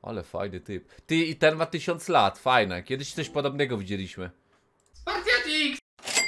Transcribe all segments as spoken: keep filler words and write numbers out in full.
Ale fajny typ. Ty, i ten ma tysiąc lat, fajne. Kiedyś coś podobnego widzieliśmy. Spartiatix!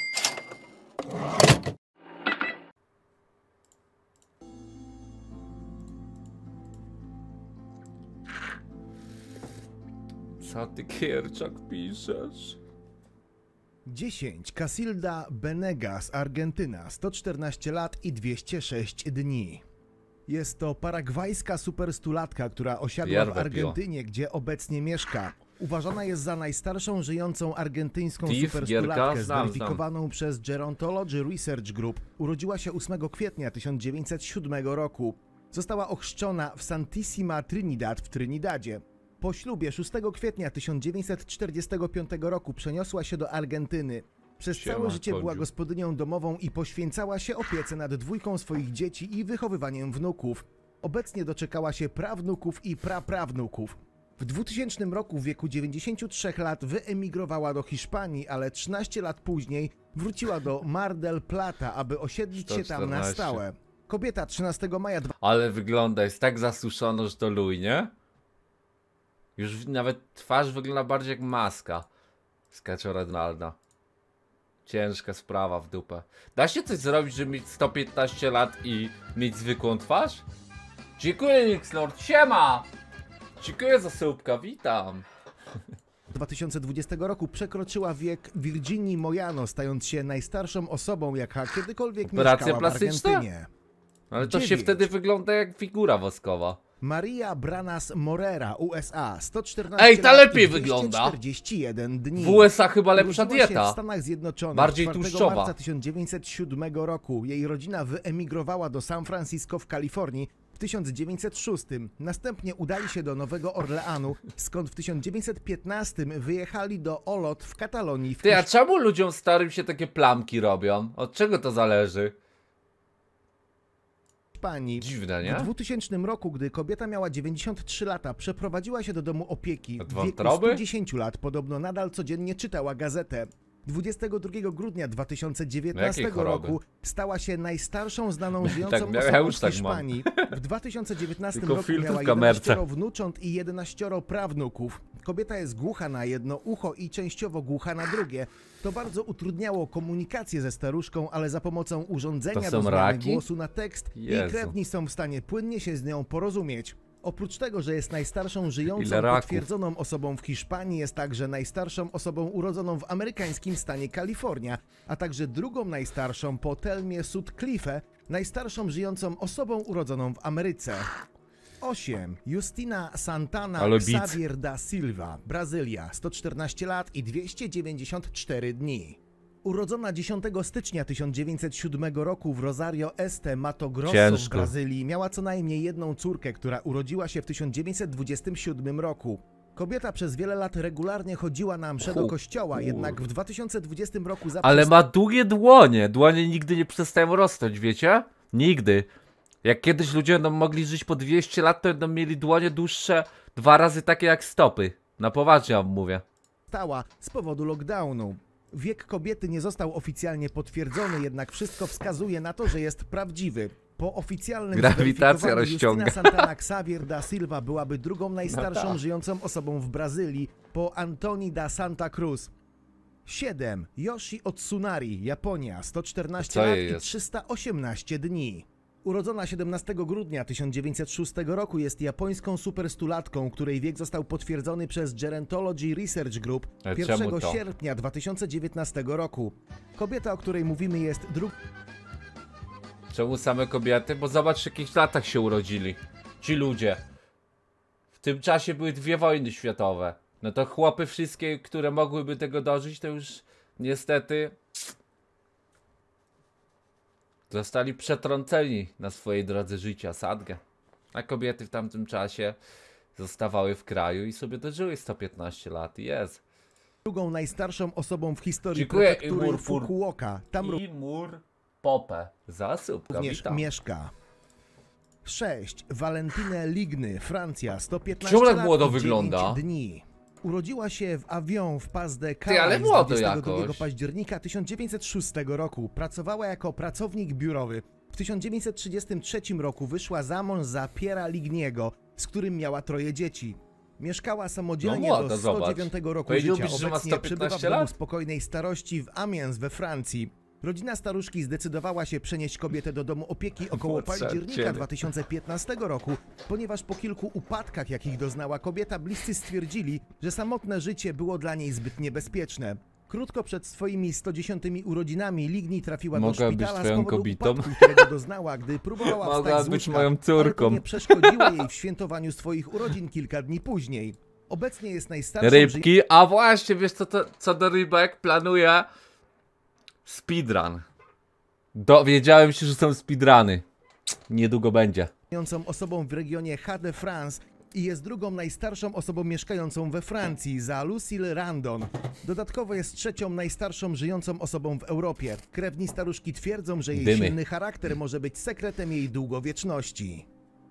Co ty, Kierczak, piszesz? dziesięć. Casilda Benegas, Argentyna, sto czternaście lat i dwieście sześć dni. Jest to paragwajska superstulatka, która osiadła Pierwe w Argentynie, gdzie obecnie mieszka. Uważana jest za najstarszą żyjącą argentyńską Thief, superstulatkę, Gierka, znam, zweryfikowaną znam. przez Gerontology Research Group. Urodziła się ósmego kwietnia tysiąc dziewięćset siódmego roku. Została ochrzczona w Santissima Trinidad w Trinidadzie. Po ślubie szóstego kwietnia tysiąc dziewięćset czterdziestego piątego roku przeniosła się do Argentyny. Przez Siema, całe życie Kodziu. była gospodynią domową i poświęcała się opiece nad dwójką swoich dzieci i wychowywaniem wnuków. Obecnie doczekała się prawnuków i praprawnuków. W dwutysięcznym roku w wieku dziewięćdziesięciu trzech lat wyemigrowała do Hiszpanii, ale trzynaście lat później wróciła do Mar del Plata, aby osiedlić się tam na stałe. Kobieta trzynastego maja... Ale wygląda, jest tak zasuszono, że to luj, nie? Już nawet twarz wygląda bardziej jak maska z Kaczora Donalda. Ciężka sprawa w dupę. Da się coś zrobić, żeby mieć sto piętnaście lat i mieć zwykłą twarz? Dziękuję, Nixlord, siema! Dziękuję za słupka, witam. dwa tysiące dwudziestego roku przekroczyła wiek Virginii Mojano, stając się najstarszą osobą, jaka kiedykolwiek Operacja mieszkała plastyczna? w Argentynie. Ale to się dziewięć. wtedy wygląda jak figura woskowa. Maria Branas Morera, U S A, sto czternaście Ej, ta lat lepiej i wygląda. dwieście czterdzieści jeden dni. W U S A chyba lepsza Urodziła się dieta. w Stanach Zjednoczonych Bardziej czwartego tłuszczowa. marca tysiąc dziewięćset siódmego roku. Jej rodzina wyemigrowała do San Francisco w Kalifornii w tysiąc dziewięćset szóstym. Następnie udali się do Nowego Orleanu, skąd w tysiąc dziewięćset piętnastym wyjechali do Olot w Katalonii. W Ty, a czemu ludziom starym się takie plamki robią? Od czego to zależy? Hiszpanii. Dziwne, nie? W dwutysięcznym roku, gdy kobieta miała dziewięćdziesiąt trzy lata, przeprowadziła się do domu opieki. Od W wieku wątroby? stu dziesięciu lat podobno nadal codziennie czytała gazetę. dwudziestego drugiego grudnia dwa tysiące dziewiętnastego choroby? roku stała się najstarszą znaną żyjącą Tak, ja osobą już z tak Hiszpanii. W dwa tysiące dziewiętnastym Tylko roku filtr miała w kamerce. jedenaścioro wnucząt i jedenaścioro prawnuków. Kobieta jest głucha na jedno ucho i częściowo głucha na drugie. To bardzo utrudniało komunikację ze staruszką, ale za pomocą urządzenia To do są zmiany raki? głosu na tekst jej Jezu. krewni są w stanie płynnie się z nią porozumieć. Oprócz tego, że jest najstarszą żyjącą Ile raków? potwierdzoną osobą w Hiszpanii, jest także najstarszą osobą urodzoną w amerykańskim stanie Kalifornia, a także drugą najstarszą po Telmie Sutcliffe, najstarszą żyjącą osobą urodzoną w Ameryce. osiem. Justina Santana Ale bit. Xavier da Silva, Brazylia, sto czternaście lat i dwieście dziewięćdziesiąt cztery dni. Urodzona dziesiątego stycznia tysiąc dziewięćset siódmego roku w Rosario Este, Mato Grosso Ciężko. w Brazylii, miała co najmniej jedną córkę, która urodziła się w tysiąc dziewięćset dwudziestym siódmym roku. Kobieta przez wiele lat regularnie chodziła na msze do Hu, kościoła, kur- jednak w dwa tysiące dwudziestym roku Ale zaprzestała. ma długie dłonie. Dłonie nigdy nie przestają rosnąć, wiecie? Nigdy. Jak kiedyś ludzie będą mogli żyć po dwieście lat, to będą mieli dłonie dłuższe dwa razy takie jak stopy. Na poważnie wam mówię. z powodu lockdownu. Wiek kobiety nie został oficjalnie potwierdzony, jednak wszystko wskazuje na to, że jest prawdziwy. Po oficjalnym Grawitacja zweryfikowaniu rozciąga. Justyna Santana Xavier da Silva byłaby drugą najstarszą No tak. żyjącą osobą w Brazylii po Antoni da Santa Cruz. siedem. Yoshi Otsunari, Japonia, sto czternaście Co lat jej i jest? trzysta osiemnaście dni. Urodzona siedemnastego grudnia tysiąc dziewięćset szóstego roku, jest japońską superstulatką, której wiek został potwierdzony przez Gerontology Research Group Ale czemu pierwszego to? sierpnia dwa tysiące dziewiętnastego roku. Kobieta, o której mówimy, jest drugą Czemu same kobiety? Bo zobacz, w jakich latach się urodzili. Ci ludzie. W tym czasie były dwie wojny światowe. No to chłopy wszystkie, które mogłyby tego dożyć, to już niestety zostali przetrąceni na swojej drodze życia, sadgę. A kobiety w tamtym czasie zostawały w kraju i sobie dożyły sto piętnaście lat. Jest. drugą najstarszą osobą w historii Dziękuję, prefektury Imur Fur- Fukuoka. Tam I mur popę. Zasób. również Witam. mieszka. sześć. Valentine Ligny, Francja, sto piętnaście Czemu tak lat młodo i dziewięć wygląda? dni. Urodziła się w Avion w Pas de Ty, ale Calais młodo dwudziestego drugiego jakoś. października tysiąc dziewięćset szóstego roku. Pracowała jako pracownik biurowy. W tysiąc dziewięćset trzydziestym trzecim roku wyszła za mąż za Piera Ligniego, z którym miała troje dzieci. Mieszkała samodzielnie No młoda, do sto dziewiątego zobacz. roku Powiedziałbyś, życia. że ma Obecnie sto przebywa w piętnaście domu lat? spokojnej starości w Amiens we Francji. Rodzina staruszki zdecydowała się przenieść kobietę do domu opieki około Młodsza od października ciebie. dwa tysiące piętnastego roku, ponieważ po kilku upadkach, jakich doznała kobieta, bliscy stwierdzili, że samotne życie było dla niej zbyt niebezpieczne. Krótko przed swoimi sto dziesiątymi urodzinami Ligny trafiła Mogła do być szpitala z twoją powodu kobietą? upadku, którego doznała, gdy próbowała Mogła wstać z być łóżka, moją ale córką. to nie przeszkodziło jej w świętowaniu swoich urodzin kilka dni później. Obecnie jest najstarszą Rybki, a właśnie, wiesz co, to, co do rybek planuję? Speedrun. Dowiedziałem się, że są speedruny. Niedługo będzie. żyjącą osobą w regionie Hauts-de-France i jest drugą najstarszą osobą mieszkającą we Francji za Lucille Randon. Dodatkowo jest trzecią najstarszą żyjącą osobą w Europie. Krewni staruszki twierdzą, że jej Dymy. silny charakter może być sekretem jej długowieczności.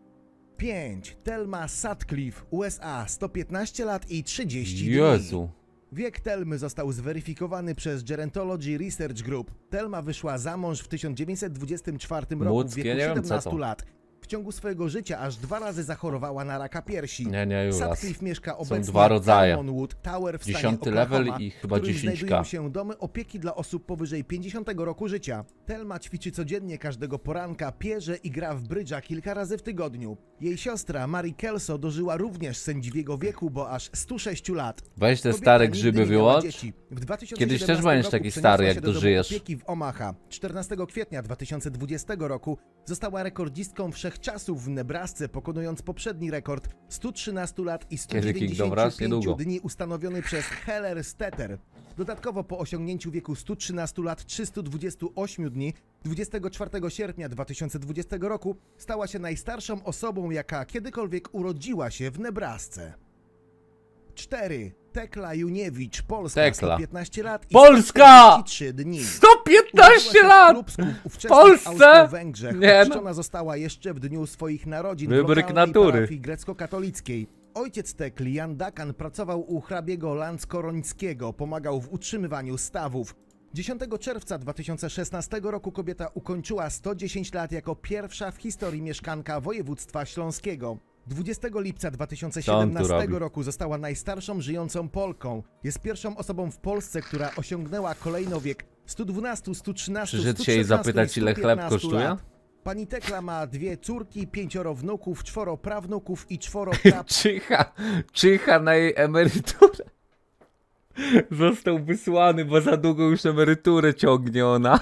pięć. Thelma Sutcliffe, U S A, sto piętnaście lat i trzydzieści dni. Jezu. Wiek Thelmy został zweryfikowany przez Gerontology Research Group. Thelma wyszła za mąż w tysiąc dziewięćset dwudziestym czwartym roku w Młockie, wieku nie wiem, co siedemnastu to. lat. W ciągu swojego życia aż dwa razy zachorowała na raka piersi. Nie, nie, Julas. Sutcliffe mieszka obecnie dwa rodzaje. w Salmonwood Tower w stanie Dziesiąty Oklahoma, level i chyba w którym dziesięć znajdują K. się domy opieki dla osób powyżej pięćdziesiątego roku życia. Thelma ćwiczy codziennie każdego poranka, pierze i gra w brydża kilka razy w tygodniu. Jej siostra Mary Kelso dożyła również sędziwiego wieku, bo aż stu sześciu lat. Weź te Kobieta stare nigdy grzyby nie miała wyłącz. dzieci. W dwa tysiące Kiedyś też siedemnastym będziesz roku taki przeniosła stary, jak się do domu dożyjesz. opieki w Omaha. czternastego kwietnia dwa tysiące dwudziestego roku została rekordzistką wszechczasów w Nebrasce, pokonując poprzedni rekord stu trzynastu lat i stu Kiedy Kingdom dziewięćdziesięciu Rush? pięciu Niedługo. dni ustanowiony przez Heller Stetter. Dodatkowo po osiągnięciu wieku stu trzynastu lat trzystu dwudziestu ośmiu dni, dwudziestego czwartego sierpnia dwa tysiące dwudziestego roku stała się najstarszą osobą, jaka kiedykolwiek urodziła się w Nebrasce. cztery. Tekla Juniewicz, Polska, Tekla. sto piętnaście lat i Polska! sto czterdzieści trzy dni. sto piętnaście lat! W Polsce? Węgrzech. Nie no. Ochrzczona została jeszcze w dniu swoich narodzin Wybryk w lokalnej natury. parafii grecko-katolickiej. Ojciec Tekli, Jan Dakan, pracował u hrabiego Lanskorońskiego, pomagał w utrzymywaniu stawów. dziesiątego czerwca dwa tysiące szesnastego roku kobieta ukończyła sto dziesięć lat jako pierwsza w historii mieszkanka województwa śląskiego. dwudziestego lipca dwa tysiące siedemnastego roku została najstarszą żyjącą Polką. Jest pierwszą osobą w Polsce, która osiągnęła kolejnowiek stu dwunastu, stu trzynastu, Przyszedł stu się jej szesnastu zapytać, i ile stu chleb piętnastu kosztuje? lat. Pani Tekla ma dwie córki, pięcioro wnuków, czworo prawnuków i czworo pra... Czyha, czyha na jej emeryturę. Został wysłany, bo za długo już emeryturę ciągnie ona.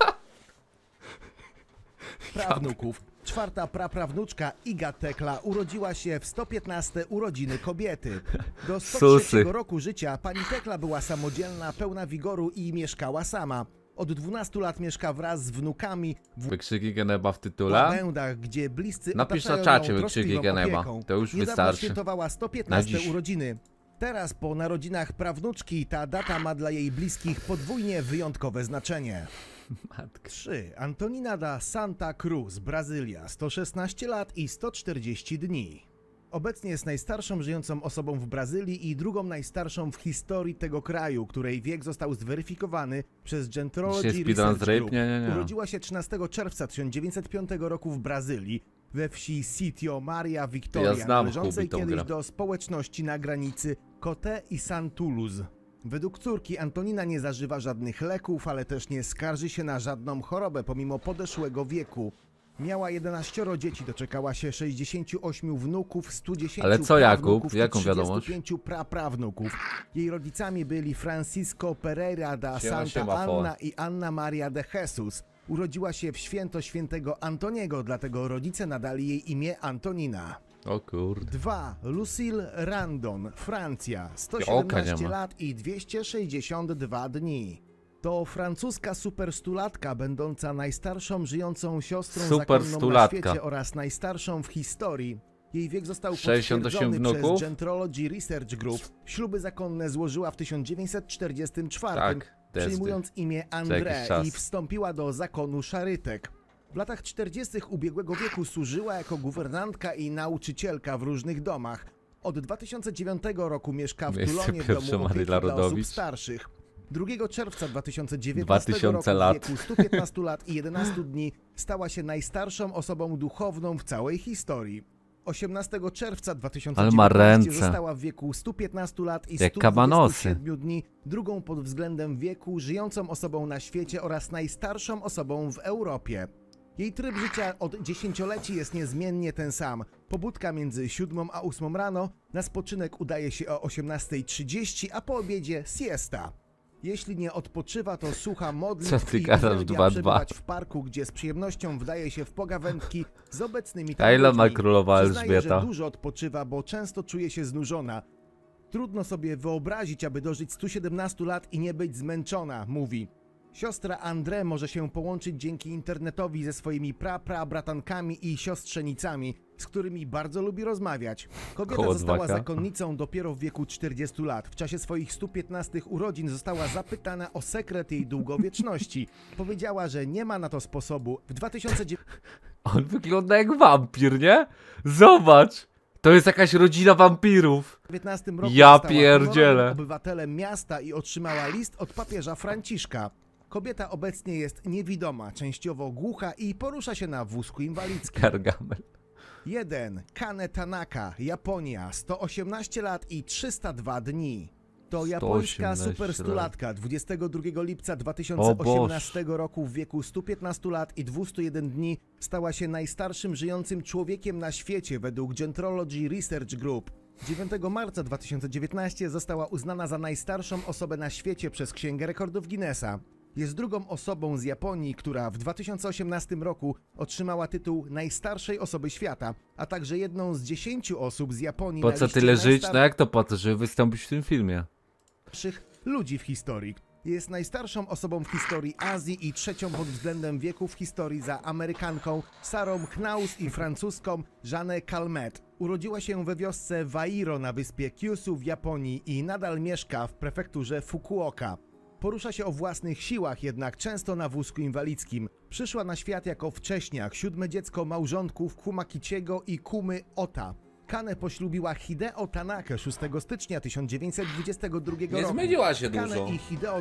prawnuków. Czwarta praprawnuczka Iga Tekla urodziła się w sto piętnaste urodziny kobiety. Do sto trzeciego Susy. roku życia pani Tekla była samodzielna, pełna wigoru i mieszkała sama. Od dwunastu lat mieszka wraz z wnukami w Wykrzyki Geneba w tytule. łabędach, gdzie bliscy Napisz na otaczają czacie ją wykrzyki troskliwą Geneba. opieką. To już Niedawno wystarczy. świętowała sto Na piętnaste dziś. urodziny. Teraz po narodzinach prawnuczki ta data ma dla jej bliskich podwójnie wyjątkowe znaczenie. Matka. trzy. Antonina da Santa Cruz, Brazylia, sto szesnaście lat i sto czterdzieści dni. Obecnie jest najstarszą żyjącą osobą w Brazylii i drugą najstarszą w historii tego kraju, której wiek został zweryfikowany przez Gerontology Dzisiaj speedrun Research z rape? Group. Nie, nie, nie. Urodziła się trzynastego czerwca tysiąc dziewięćset piątego roku w Brazylii, we wsi Sitio Maria Victoria, Ja znam należącej Hubi tą kiedyś grę. do społeczności na granicy Coté i Santuluz. Według córki Antonina nie zażywa żadnych leków, ale też nie skarży się na żadną chorobę pomimo podeszłego wieku. Miała jedenaścioro dzieci, doczekała się sześćdziesięciu ośmiu wnuków, stu dziesięciu Ale co, Jakub? prawnuków i Jaką trzydziestu wiadomość? pięciu praprawnuków. Jej rodzicami byli Francisco Pereira da Siema, Santa siema, Anna Fola. i Anna Maria de Jesus. Urodziła się w święto świętego Antoniego, dlatego rodzice nadali jej imię Antonina. O kurde. dwa. Lucille Randon, Francja, sto Oka nie siedemnaście ma. lat i dwieście sześćdziesiąt dwa dni. To francuska superstulatka, będąca najstarszą żyjącą siostrą zakonną na Superstulatka. świecie oraz najstarszą w historii. Jej wiek został sześćdziesiąt osiem potwierdzony wnuków? przez Gerontology Research Group. Śluby zakonne złożyła w tysiąc dziewięćset czterdziestym czwartym, Tak, testy. przyjmując imię jakiś André czas. i wstąpiła do zakonu szarytek. W latach czterdziestych ubiegłego wieku służyła jako guwernantka i nauczycielka w różnych domach. Od dwa tysiące dziewiątego roku mieszka w Miejsce Tulonie w pierwsze domu opieki Maryla dla osób Rodowicz. starszych. drugiego czerwca dwa tysiące dziewiętnastego dwa tysiące roku lat. w wieku stu piętnastu lat i jedenastu dni stała się najstarszą osobą duchowną w całej historii. osiemnastego czerwca dwa tysiące Ale ma dziewiętnastego ręce. została w wieku stu piętnastu lat i Jak stu kabanosy. dwudziestu siedmiu dni drugą pod względem wieku żyjącą osobą na świecie oraz najstarszą osobą w Europie. Jej tryb życia od dziesięcioleci jest niezmiennie ten sam. Pobudka między siódmą a ósmą rano, na spoczynek udaje się o osiemnastej trzydzieści, a po obiedzie siesta. Jeśli nie odpoczywa, to słucha Co modlitw ty i gadasz, uwielbia dwa, dwa? przebywać w parku, gdzie z przyjemnością wdaje się w pogawędki z obecnymi tam A ile ma ludźmi. królowa Przyznaje, Elżbieta? że dużo odpoczywa, bo często czuje się znużona. Trudno sobie wyobrazić, aby dożyć stu siedemnastu lat i nie być zmęczona, mówi. Siostra André może się połączyć dzięki internetowi ze swoimi pra-pra-bratankami i siostrzenicami, z którymi bardzo lubi rozmawiać. Kobieta Koło została dzwaka. zakonnicą dopiero w wieku czterdziestu lat. W czasie swoich stu piętnastych urodzin została zapytana o sekret jej długowieczności. Powiedziała, że nie ma na to sposobu. W dwa tysiące dziewiętnastym On wygląda jak wampir, nie? Zobacz! To jest jakaś rodzina wampirów. roku Ja została pierdzielę. honorowanym obywatelem miasta i otrzymała list od papieża Franciszka. Kobieta obecnie jest niewidoma, częściowo głucha i porusza się na wózku inwalidzkim. Gargamel. jeden. Kane Tanaka, Japonia, sto osiemnaście lat i trzysta dwa dni. To japońska sto osiemnaście superstulatka dwudziestego drugiego lipca dwa O tysiące Boże. osiemnastego roku w wieku stu piętnastu lat i dwustu jeden dni stała się najstarszym żyjącym człowiekiem na świecie według Gentrology Research Group. dziewiątego marca dwa tysiące dziewiętnastego została uznana za najstarszą osobę na świecie przez Księgę Rekordów Guinnessa. Jest drugą osobą z Japonii, która w dwa tysiące osiemnastym roku otrzymała tytuł najstarszej osoby świata, a także jedną z dziesięciu osób z Japonii Po na co liście tyle żyć? No najstar- jak to po to, żeby wystąpić w tym filmie? najstarszych ludzi w historii. Jest najstarszą osobą w historii Azji i trzecią pod względem wieku w historii za Amerykanką Sarą Knaus i francuską Jeanne Calment. Urodziła się we wiosce Wairo na wyspie Kyushu w Japonii i nadal mieszka w prefekturze Fukuoka. Porusza się o własnych siłach, jednak często na wózku inwalidzkim. Przyszła na świat jako wcześniak, siódme dziecko małżonków Kumakichiego i Kumy Ota. Kane poślubiła Hideo Tanakę szóstego stycznia tysiąc dziewięćset dwudziestego drugiego Nie roku. zmieniła się Kane dużo. i Hideo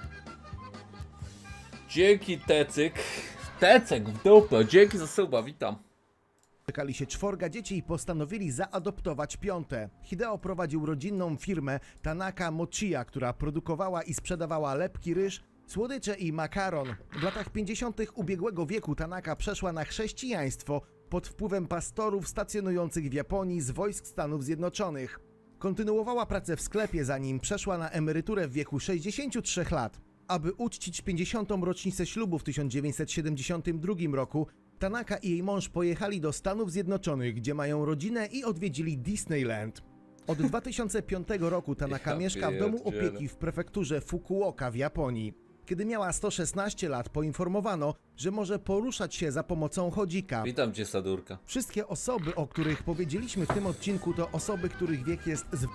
Dzięki Tecyk. Tecek w dupę, dzięki za suba, witam. doczekali się czworga dzieci i postanowili zaadoptować piąte. Hideo prowadził rodzinną firmę Tanaka Mochiya, która produkowała i sprzedawała lepki ryż, słodycze i makaron. W latach pięćdziesiątych ubiegłego wieku Tanaka przeszła na chrześcijaństwo pod wpływem pastorów stacjonujących w Japonii z wojsk Stanów Zjednoczonych. Kontynuowała pracę w sklepie, zanim przeszła na emeryturę w wieku sześćdziesięciu trzech lat. Aby uczcić pięćdziesiątą rocznicę ślubu w tysiąc dziewięćset siedemdziesiątym drugim roku, Tanaka i jej mąż pojechali do Stanów Zjednoczonych, gdzie mają rodzinę i odwiedzili Disneyland. Od dwa tysiące piątego roku Tanaka Ja mieszka w domu pierdzielę. opieki w prefekturze Fukuoka w Japonii. Kiedy miała sto szesnaście lat, poinformowano, że może poruszać się za pomocą chodzika. Witam cię, Sadurka. Wszystkie osoby, o których powiedzieliśmy w tym odcinku, to osoby, których wiek jest z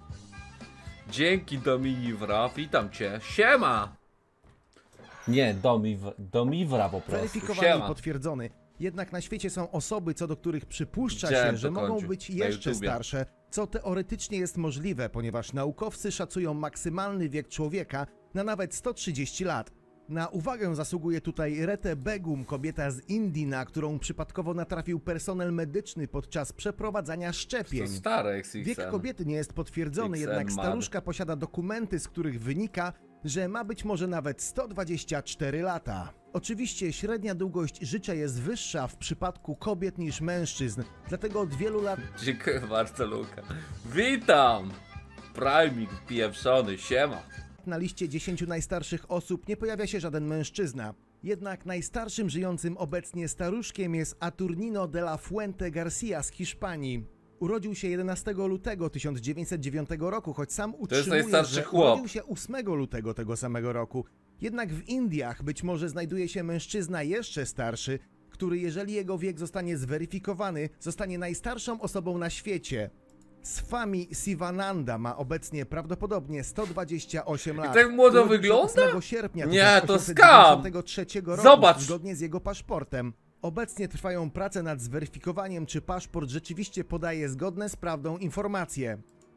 Dzięki Dominiwra, witam cię. Siema! Nie, Domiw... Domiwra po prostu. weryfikowany i Siema. potwierdzony. Jednak na świecie są osoby, co do których przypuszcza Widziałem się, że to mogą kąciu być na jeszcze YouTubie. starsze, co teoretycznie jest możliwe, ponieważ naukowcy szacują maksymalny wiek człowieka na nawet sto trzydzieści lat. Na uwagę zasługuje tutaj Rete Begum, kobieta z Indii, na którą przypadkowo natrafił personel medyczny podczas przeprowadzania To szczepień. stare X X N. Wiek kobiety nie jest potwierdzony, X N jednak Mad. staruszka posiada dokumenty, z których wynika, że ma być może nawet sto dwadzieścia cztery lata. Oczywiście średnia długość życia jest wyższa w przypadku kobiet niż mężczyzn, dlatego od wielu lat Dziękuję bardzo, Luka. Witam! Primik pieprzony, siema. na liście dziesięciu najstarszych osób nie pojawia się żaden mężczyzna. Jednak najstarszym żyjącym obecnie staruszkiem jest Aturnino de la Fuente Garcia z Hiszpanii. Urodził się jedenastego lutego tysiąc dziewięćset dziewiątego roku, choć sam utrzymuje, najstarszy że chłop. urodził się ósmego lutego tego samego roku. Jednak w Indiach być może znajduje się mężczyzna jeszcze starszy, który, jeżeli jego wiek zostanie zweryfikowany, zostanie najstarszą osobą na świecie. Swami Sivananda ma obecnie prawdopodobnie sto dwadzieścia osiem lat. tak młodo Urodził się wygląda? ósmego sierpnia Nie, tysiąc to osiemset skam! dziewięćdziesiątego trzeciego roku, Zobacz! zgodnie z jego paszportem. Obecnie trwają prace nad zweryfikowaniem, czy paszport rzeczywiście podaje zgodne z prawdą informacje.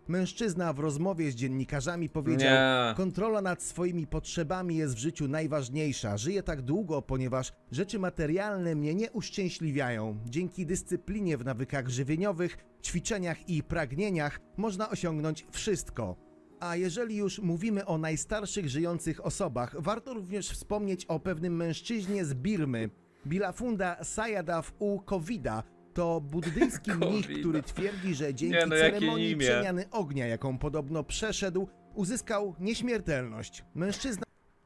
Mężczyzna w rozmowie z dziennikarzami powiedział: Nie. kontrola nad swoimi potrzebami jest w życiu najważniejsza. Żyję tak długo, ponieważ rzeczy materialne mnie nie uszczęśliwiają. Dzięki dyscyplinie w nawykach żywieniowych, ćwiczeniach i pragnieniach można osiągnąć wszystko. A jeżeli już mówimy o najstarszych żyjących osobach, warto również wspomnieć o pewnym mężczyźnie z Birmy. Bilafunda Sayadaw u Covida. To buddyjski mnich, który twierdzi, że dzięki Nie, no, jakie ceremonii imię. przemiany ognia, jaką podobno przeszedł, uzyskał nieśmiertelność. Mężczyzna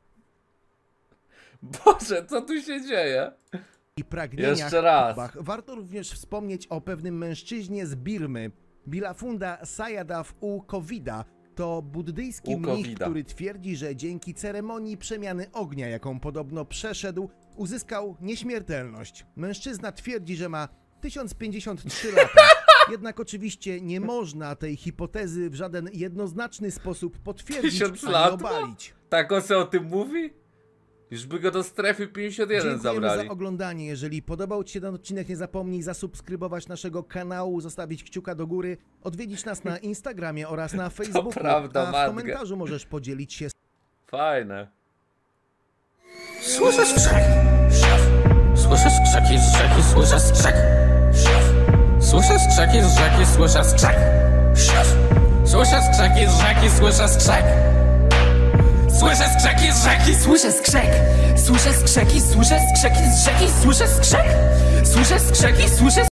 Boże, co tu się dzieje? i pragnieniach. Jeszcze raz. Warto również wspomnieć o pewnym mężczyźnie z Birmy. Bilafunda Sayadaw u Covida. To buddyjski U mnich, Covida. który twierdzi, że dzięki ceremonii przemiany ognia, jaką podobno przeszedł, uzyskał nieśmiertelność. Mężczyzna twierdzi, że ma tysiąc pięćdziesiąt trzy lata. Jednak oczywiście nie można tej hipotezy w żaden jednoznaczny sposób potwierdzić Tysiąc ani lat? obalić. Tak on se o tym mówi? Już by go do strefy pięćdziesiąt jeden Dziękujemy zabrali. za oglądanie. Jeżeli podobał Ci się ten odcinek, nie zapomnij zasubskrybować naszego kanału, zostawić kciuka do góry, odwiedzić nas na Instagramie oraz na Facebooku. prawda, A w matkę. komentarzu możesz podzielić się Fajne. Słyszę skrzek. Słyszę skrzeki z rzeki, słyszę skrzek. Słyszę skrzeki z rzeki, słyszę skrzek. Słyszę skrzeki z rzeki, słyszę skrzek. Słyszę skrzeki z rzeki, słyszę skrzek. Słyszę skrzeki, słyszę skrzeki z rzeki, słyszę skrzek. Słyszę skrzeki, słyszę